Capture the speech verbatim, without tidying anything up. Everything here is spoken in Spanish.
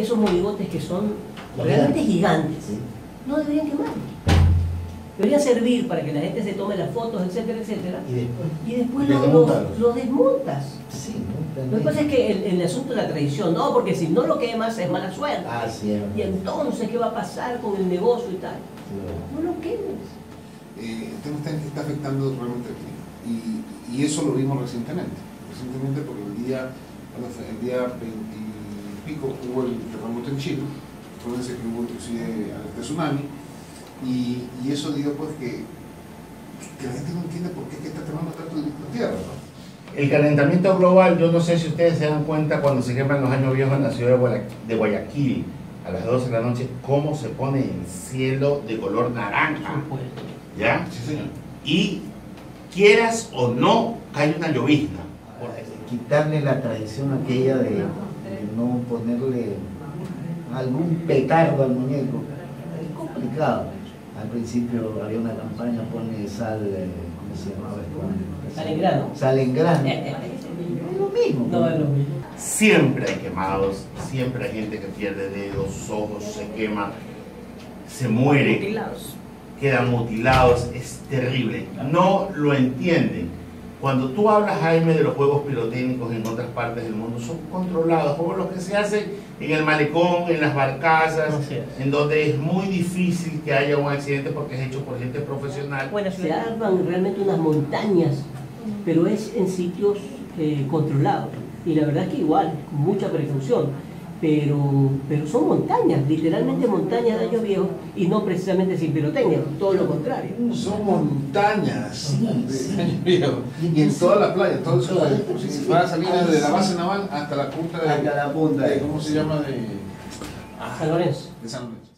esos monigotes que son realmente gigantes, Sí. no deberían quemar. Deberían servir para que la gente se tome las fotos, etcétera, etcétera. Y después. Y después Y los desmontarlos. los- los desmontas. Sí, ¿no? Lo que pasa es que el, el asunto de la tradición, no, porque si no lo quemas es mala suerte. Ah, sí, es verdad. Y entonces, ¿qué va a pasar con el negocio y tal? Sí, No lo quemes. Eh, el tema está en que está afectando realmente al clima. Y, y eso lo vimos recientemente. Recientemente porque el día, bueno, fue el día veinte y pico hubo el terremoto en Chile. Acuérdense que hubo inclusive alerta de tsunami. Y, y eso dio pues que, que la gente no entiende por qué es que está quemando tanto de la tierra, ¿no? El calentamiento global, yo no sé si ustedes se dan cuenta cuando se queman los años viejos en la ciudad de Guaya- de Guayaquil a las doce de la noche, cómo se pone el cielo de color naranja, ¿ya? Sí, señor. Y quieras o no, cae una llovizna. quitarle la tradición aquella de, de no ponerle algún petardo al muñeco. Es complicado. Al principio había una campaña, pone sal, eh, ¿cómo se llamaba esto? Sal en grano. Sal en grano. Es lo mismo. No es lo mismo. Siempre hay quemados, siempre hay gente que pierde dedos, ojos, se quema, se muere, Mutilados. quedan mutilados, es terrible. No lo entienden. Cuando tú hablas, Jaime, de los juegos pirotécnicos en otras partes del mundo, son controlados, como los que se hacen en el malecón, en las barcazas, Así es. en donde es muy difícil que haya un accidente porque es hecho por gente profesional. Bueno, se arman realmente unas montañas, pero es en sitios eh, controlados. Y la verdad es que igual, con mucha precaución. Pero, pero son montañas, literalmente montañas de años viejos y no precisamente sin pirotecnia, todo lo contrario. Son montañas Sí, de sí. años viejos. Y en toda la playa, todo eso, Toda- si sí. fuera a salir desde la base naval hasta la punta de, Hasta la punta. de- ¿cómo se llama? De, San Lorenzo. de San Lorenzo.